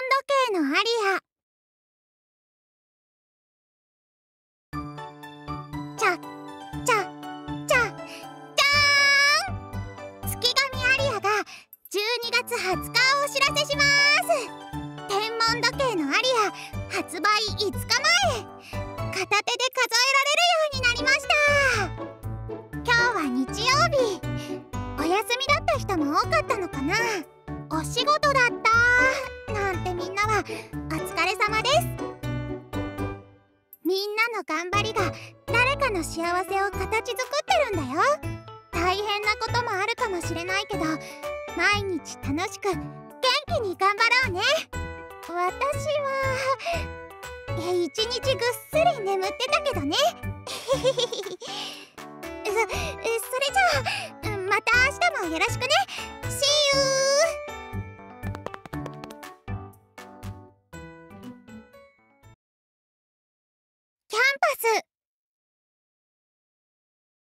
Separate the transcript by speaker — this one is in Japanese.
Speaker 1: 時計のアリア。ちゃちゃちゃじゃーん、月神アリアが12月20日をお知らせします。天文時計のアリア発売5日前、片手で数えられるようになりました。今日は日曜日、お休みだった人も多かったのかな。お仕事だったなんてみんなはお疲れ様です。みんなの頑張りが誰かの幸せを形作ってるんだよ。大変なこともあるかもしれないけど、毎日楽しく元気に頑張ろうね。私は一日ぐっすり眠ってたけどね。それじゃあまた明日もよろしくね。